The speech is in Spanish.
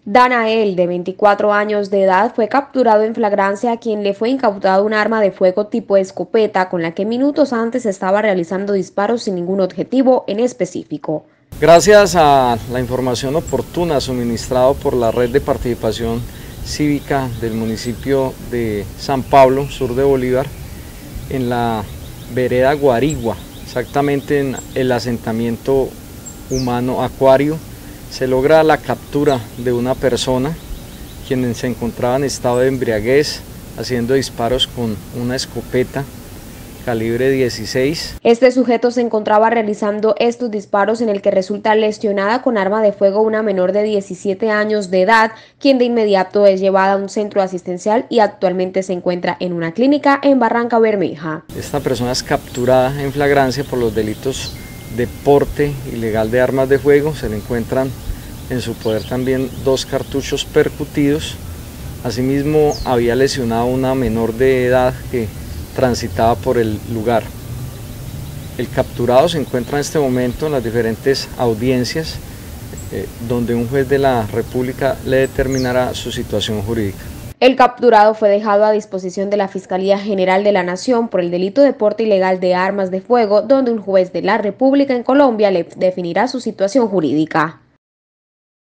Danael, de 24 años de edad, fue capturado en flagrancia, a quien le fue incautada un arma de fuego tipo escopeta con la que minutos antes estaba realizando disparos sin ningún objetivo en específico. Gracias a la información oportuna suministrada por la Red de Participación Cívica del municipio de San Pablo, sur de Bolívar, en la vereda Guarigua, exactamente en el asentamiento humano Acuario, se logra la captura de una persona quien se encontraba en estado de embriaguez haciendo disparos con una escopeta calibre 16. Este sujeto se encontraba realizando estos disparos, en el que resulta lesionada con arma de fuego una menor de 17 años de edad, quien de inmediato es llevada a un centro asistencial y actualmente se encuentra en una clínica en Barranca Bermeja. Esta persona es capturada en flagrancia por los delitos de porte ilegal de armas de fuego. Se le encuentran en su poder también 2 cartuchos percutidos. Asimismo, había lesionado a una menor de edad que transitaba por el lugar. El capturado se encuentra en este momento en las diferentes audiencias donde un juez de la República le determinará su situación jurídica. El capturado fue dejado a disposición de la Fiscalía General de la Nación por el delito de porte ilegal de armas de fuego, donde un juez de la República en Colombia le definirá su situación jurídica.